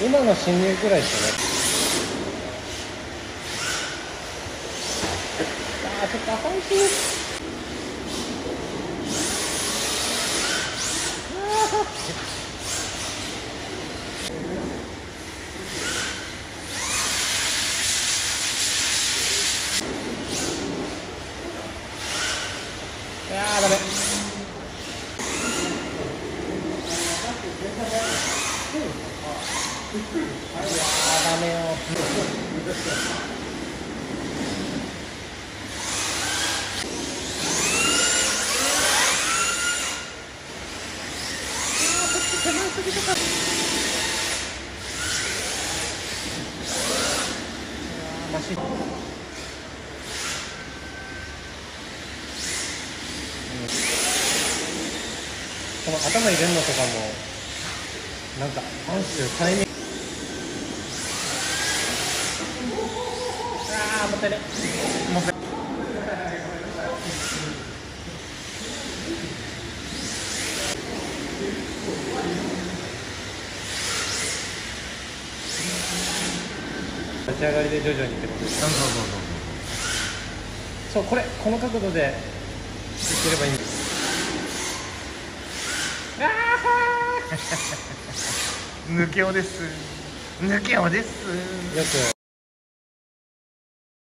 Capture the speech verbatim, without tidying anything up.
今の侵入くらいですよね。あーちょっと浅いし。いやーダメ。あーダメよ。手前すぎたか。マシン、この頭入れるのとかもなんかパンチタイミング。ああもったいね。もったいね。立ち上がりで徐々にってことですか。そうそうそうそうそう、これこの角度でいければいいんです。ああ抜けおです。抜けおです。 よく